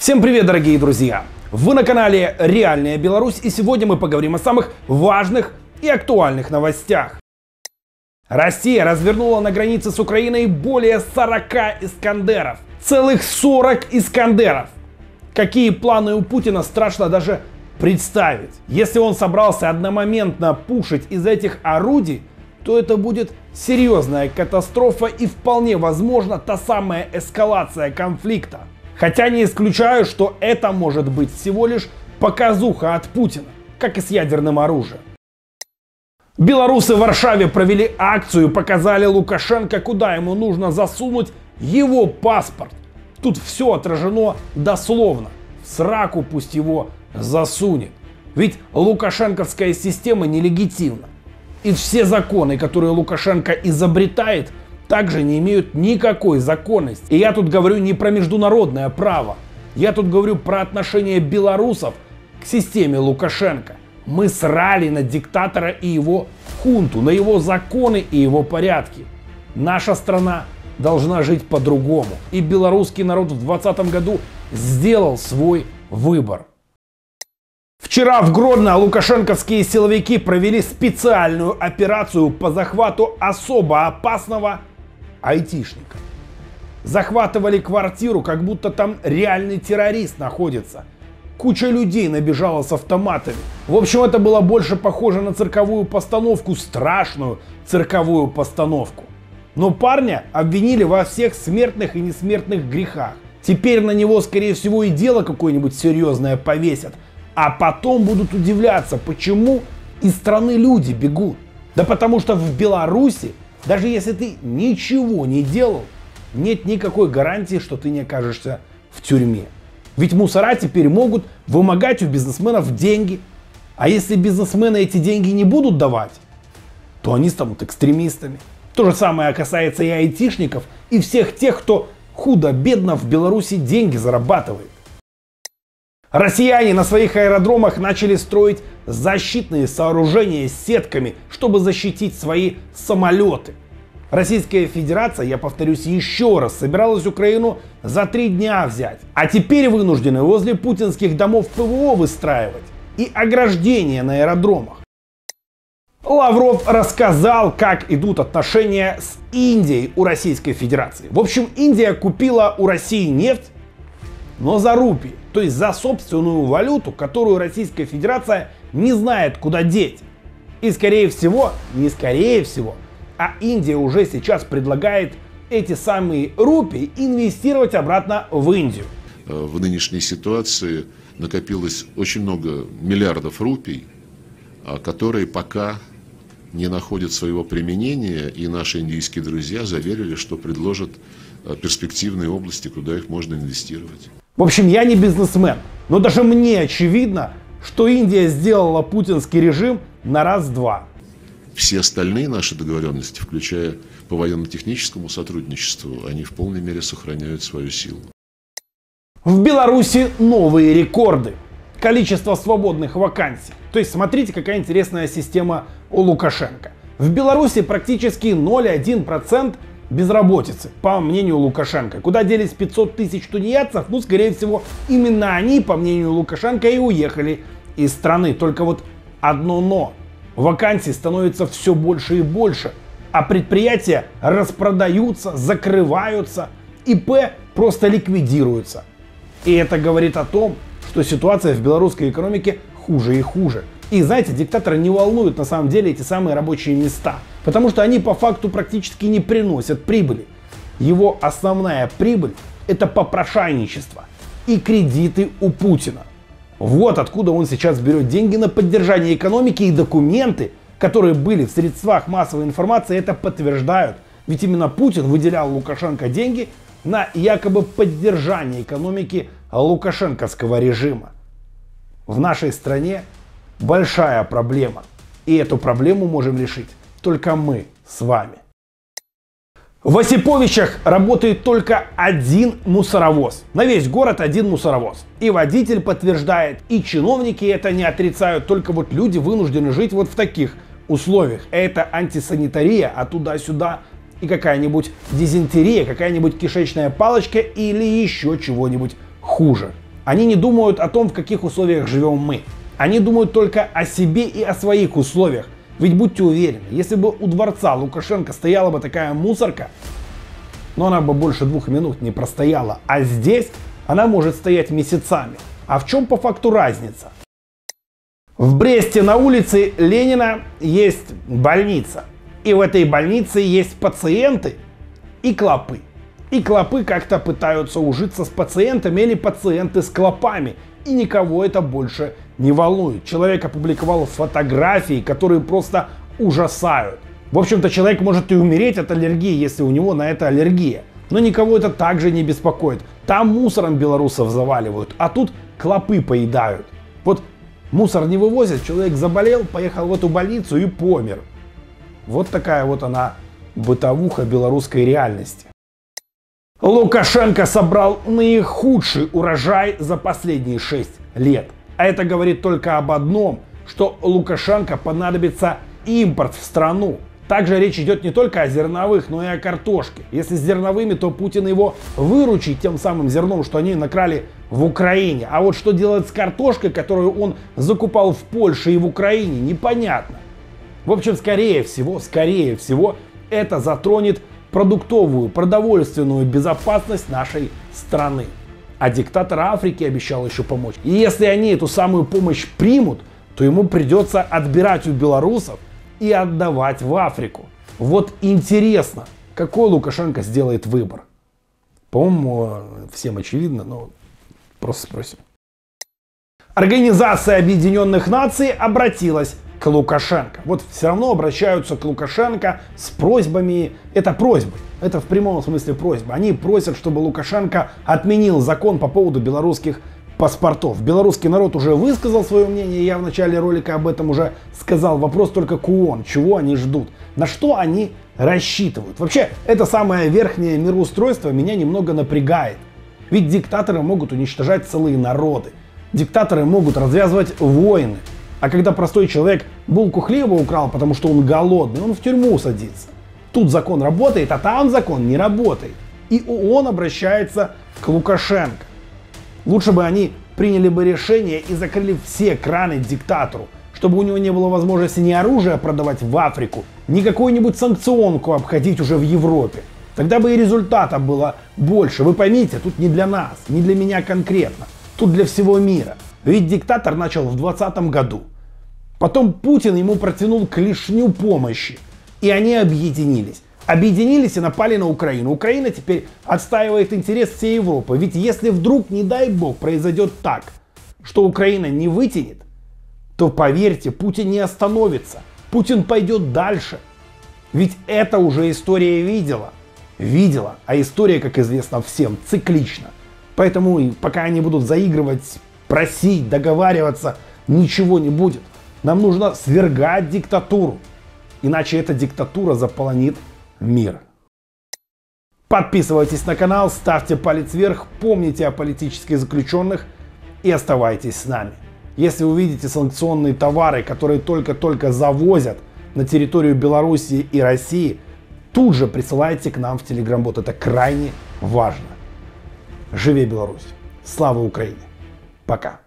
Всем привет, дорогие друзья! Вы на канале Реальная Беларусь, и сегодня мы поговорим о самых важных и актуальных новостях. Россия развернула на границе с Украиной более 40 «Искандеров». Целых 40 «Искандеров». Какие планы у Путина, страшно даже представить. Если он собрался одномоментно пушить из этих орудий, то это будет серьезная катастрофа и вполне возможно та самая эскалация конфликта. Хотя не исключаю, что это может быть всего лишь показуха от Путина, как и с ядерным оружием. Белорусы в Варшаве провели акцию и показали Лукашенко, куда ему нужно засунуть его паспорт. Тут все отражено дословно. В сраку пусть его засунет. Ведь лукашенковская система нелегитимна. И все законы, которые Лукашенко изобретает, также не имеют никакой законности. И я тут говорю не про международное право. Я тут говорю про отношение белорусов к системе Лукашенко. Мы срали на диктатора и его хунту, на его законы и его порядки. Наша страна должна жить по-другому. И белорусский народ в 2020 году сделал свой выбор. Вчера в Гродно лукашенковские силовики провели специальную операцию по захвату особо опасного айтишника. Захватывали квартиру, как будто там реальный террорист находится. Куча людей набежала с автоматами. В общем, это было больше похоже на цирковую постановку, страшную цирковую постановку. Но парня обвинили во всех смертных и несмертных грехах. Теперь на него, скорее всего, и дело какое-нибудь серьезное повесят. А потом будут удивляться, почему из страны люди бегут. Да потому что в Беларуси, даже если ты ничего не делал, нет никакой гарантии, что ты не окажешься в тюрьме. Ведь мусора теперь могут вымогать у бизнесменов деньги. А если бизнесмены эти деньги не будут давать, то они станут экстремистами. То же самое касается и айтишников, и всех тех, кто худо-бедно в Беларуси деньги зарабатывает. Россияне на своих аэродромах начали строить защитные сооружения с сетками, чтобы защитить свои самолеты. Российская Федерация, я повторюсь еще раз, собиралась Украину за 3 дня взять. А теперь вынуждены возле путинских домов ПВО выстраивать и ограждения на аэродромах. Лавров рассказал, как идут отношения с Индией у Российской Федерации. В общем, Индия купила у России нефть, но за рупии, то есть за собственную валюту, которую Российская Федерация не знает, куда деть. И скорее всего, не скорее всего, а Индия уже сейчас предлагает эти самые рупии инвестировать обратно в Индию. В нынешней ситуации накопилось очень много миллиардов рупий, которые пока не находят своего применения, и наши индийские друзья заверили, что предложат перспективные области, куда их можно инвестировать. В общем, я не бизнесмен, но даже мне очевидно, что Индия сделала путинский режим на раз-два. Все остальные наши договоренности, включая по военно-техническому сотрудничеству, они в полной мере сохраняют свою силу. В Беларуси новые рекорды. Количество свободных вакансий. То есть смотрите, какая интересная система у Лукашенко. В Беларуси практически 0,1% безработицы, по мнению Лукашенко. Куда делись 500 тысяч тунеядцев? Ну, скорее всего, именно они, по мнению Лукашенко, и уехали из страны. Только вот одно но. Вакансий становится все больше и больше, а предприятия распродаются, закрываются, ИП просто ликвидируются. И это говорит о том, что ситуация в белорусской экономике хуже и хуже. И знаете, диктатора не волнуют на самом деле эти самые рабочие места, потому что они по факту практически не приносят прибыли. Его основная прибыль — это попрошайничество и кредиты у Путина. Вот откуда он сейчас берет деньги на поддержание экономики, и документы, которые были в средствах массовой информации, это подтверждают. Ведь именно Путин выделял Лукашенко деньги на якобы поддержание экономики лукашенковского режима. В нашей стране большая проблема. И эту проблему можем решить только мы с вами. В Осиповичах работает только один мусоровоз. На весь город один мусоровоз. И водитель подтверждает, и чиновники это не отрицают. Только вот люди вынуждены жить вот в таких условиях. Это антисанитария, а туда-сюда и какая-нибудь дизентерия, какая-нибудь кишечная палочка или еще чего-нибудь хуже. Они не думают о том, в каких условиях живем мы. Они думают только о себе и о своих условиях. Ведь будьте уверены, если бы у дворца Лукашенко стояла бы такая мусорка, но она бы больше 2 минут не простояла. А здесь она может стоять месяцами. А в чем по факту разница? В Бресте на улице Ленина есть больница. И в этой больнице есть пациенты и клопы. И клопы как-то пытаются ужиться с пациентами или пациенты с клопами. И никого это больше не волнует. Человек опубликовал фотографии, которые просто ужасают. В общем-то, человек может и умереть от аллергии, если у него на это аллергия. Но никого это также не беспокоит. Там мусором белорусов заваливают, а тут клопы поедают. Вот мусор не вывозят, человек заболел, поехал в эту больницу и помер. Вот такая вот она бытовуха белорусской реальности. Лукашенко собрал наихудший урожай за последние 6 лет. А это говорит только об одном, что Лукашенко понадобится импорт в страну. Также речь идет не только о зерновых, но и о картошке. Если с зерновыми, то Путин его выручит тем самым зерном, что они накрали в Украине. А вот что делать с картошкой, которую он закупал в Польше и в Украине, непонятно. В общем, скорее всего, это затронет продуктовую, продовольственную безопасность нашей страны. А диктатор Африки обещал еще помочь. И если они эту самую помощь примут, то ему придется отбирать у белорусов и отдавать в Африку. Вот интересно, какой Лукашенко сделает выбор. По-моему, всем очевидно, но просто спросим. Организация Объединенных Наций обратилась к Лукашенко. Вот все равно обращаются к Лукашенко с просьбами. Это просьбы. Это в прямом смысле просьба. Они просят, чтобы Лукашенко отменил закон по поводу белорусских паспортов. Белорусский народ уже высказал свое мнение. Я в начале ролика об этом уже сказал. Вопрос только к ООН. Чего они ждут? На что они рассчитывают? Вообще, это самое верхнее мироустройство меня немного напрягает. Ведь диктаторы могут уничтожать целые народы. Диктаторы могут развязывать войны. А когда простой человек булку хлеба украл, потому что он голодный, он в тюрьму садится. Тут закон работает, а там закон не работает. И ООН обращается к Лукашенко. Лучше бы они приняли бы решение и закрыли все краны диктатору, чтобы у него не было возможности ни оружие продавать в Африку, ни какую-нибудь санкционку обходить уже в Европе. Тогда бы и результата было больше. Вы поймите, тут не для нас, не для меня конкретно. Тут для всего мира. Ведь диктатор начал в 2020 году. Потом Путин ему протянул клешню помощи. И они объединились. Объединились и напали на Украину. Украина теперь отстаивает интерес всей Европы. Ведь если вдруг, не дай бог, произойдет так, что Украина не вытянет, то поверьте, Путин не остановится. Путин пойдет дальше. Ведь это уже история видела. А история, как известно всем, циклична. Поэтому пока они будут заигрывать, просить, договариваться, ничего не будет. Нам нужно свергать диктатуру. Иначе эта диктатура заполонит мир. Подписывайтесь на канал, ставьте палец вверх, помните о политических заключенных и оставайтесь с нами. Если увидите санкционные товары, которые только-только завозят на территорию Беларуси и России, тут же присылайте к нам в Telegram-бот. Это крайне важно. Живи Беларусь! Слава Украине! Пока!